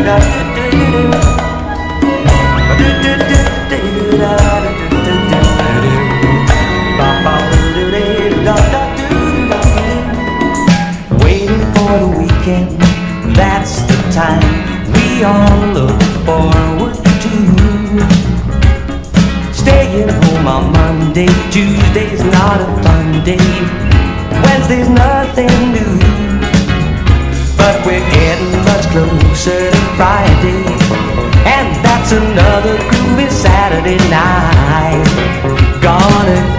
Waiting for the weekend, that's the time we all look forward to. Staying home on Monday, Tuesday's not a fun day, Wednesday's nothing new. But we're getting much closer to Friday, and that's another groovy Saturday night. Gonna